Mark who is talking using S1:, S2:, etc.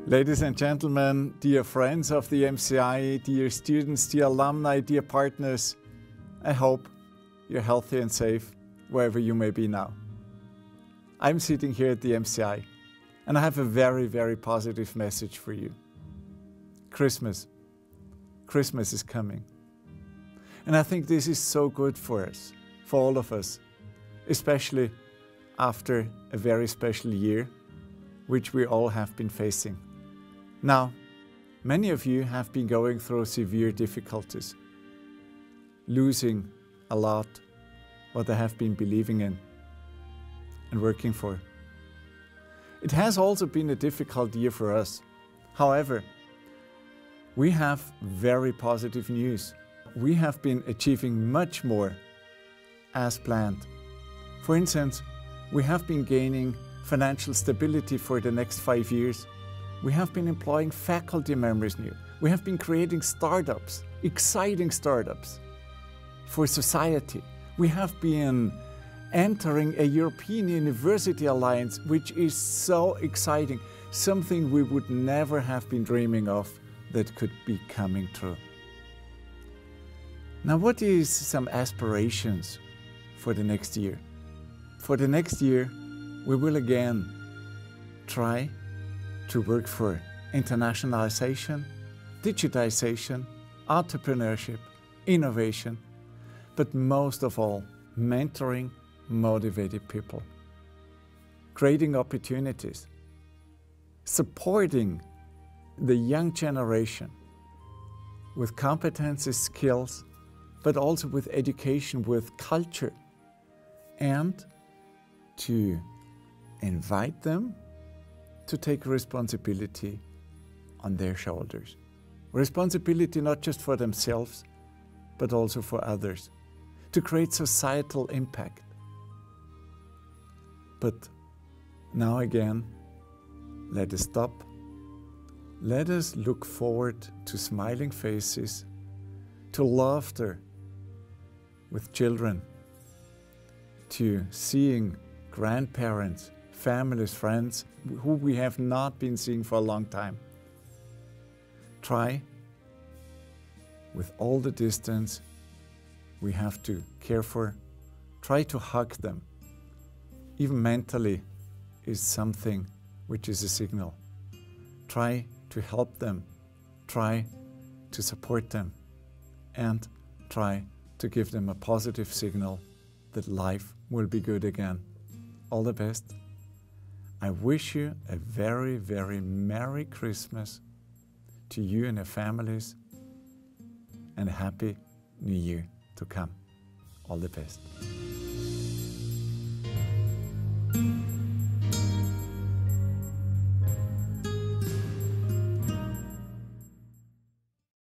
S1: Ladies and gentlemen, dear friends of the MCI, dear students, dear alumni, dear partners, I hope you're healthy and safe wherever you may be now. I'm sitting here at the MCI and I have a very, very positive message for you. Christmas is coming. And I think this is so good for us, for all of us, especially after a very special year, which we all have been facing. Now, many of you have been going through severe difficulties, losing a lot what they have been believing in and working for. It has also been a difficult year for us. However, we have very positive news. We have been achieving much more as planned. For instance, we have been gaining financial stability for the next 5 years. We have been employing faculty members new. We have been creating startups, exciting startups for society. We have been entering a European University Alliance, which is so exciting, something we would never have been dreaming of that could be coming true. Now, what is some aspirations for the next year? For the next year, we will again try to work for internationalization, digitization, entrepreneurship, innovation, but most of all, mentoring motivated people, creating opportunities, supporting the young generation with competences, skills, but also with education, with culture, and to invite them to take responsibility on their shoulders. Responsibility not just for themselves, but also for others, to create societal impact. But now again, let us stop. Let us look forward to smiling faces, to laughter with children, to seeing grandparents, families, friends who we have not been seeing for a long time. Try, with all the distance we have to care for, try to hug them. Even mentally is something which is a signal. Try to help them, try to support them, and try to give them a positive signal that life will be good again. All the best. I wish you a very, very Merry Christmas to you and your families, and a Happy New Year to come. All the best.